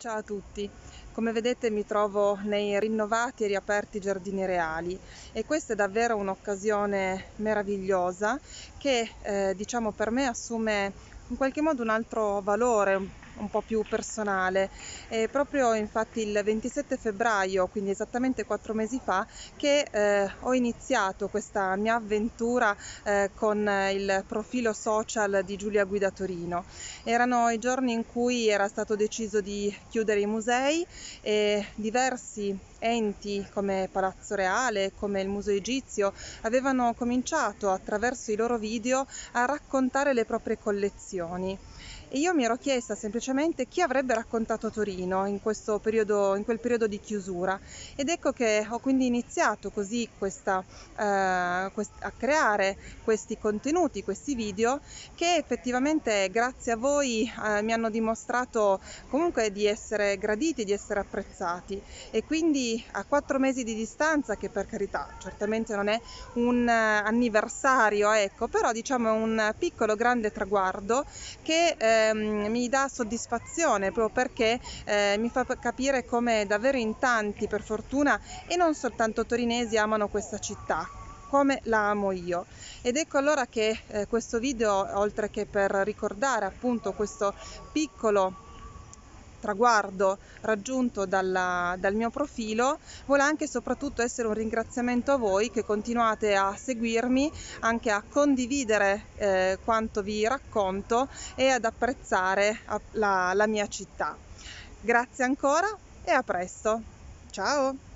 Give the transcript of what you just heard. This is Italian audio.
Ciao a tutti, come vedete mi trovo nei rinnovati e riaperti Giardini Reali e questa è davvero un'occasione meravigliosa che diciamo per me assume in qualche modo un altro valore, un po' più personale. È proprio infatti il 27 febbraio, quindi esattamente 4 mesi fa, che ho iniziato questa mia avventura con il profilo social di Giulia Guida Torino. Erano i giorni in cui era stato deciso di chiudere i musei e diversi enti come Palazzo Reale, come il Museo Egizio, avevano cominciato attraverso i loro video a raccontare le proprie collezioni. E io mi ero chiesta semplicemente chi avrebbe raccontato Torino in questo periodo, in quel periodo di chiusura. Ed ecco che ho quindi iniziato così a creare questi contenuti, questi video che effettivamente grazie a voi mi hanno dimostrato comunque di essere graditi, di essere apprezzati, e quindi a 4 mesi di distanza, che per carità certamente non è un anniversario, ecco, però diciamo è un piccolo grande traguardo che mi dà soddisfazione proprio perché mi fa capire come davvero in tanti, per fortuna, e non soltanto torinesi, amano questa città come la amo io. Ed ecco allora che questo video, oltre che per ricordare appunto questo piccolo traguardo raggiunto dal mio profilo, vuole anche e soprattutto essere un ringraziamento a voi che continuate a seguirmi, anche a condividere quanto vi racconto e ad apprezzare la mia città. Grazie ancora e a presto. Ciao!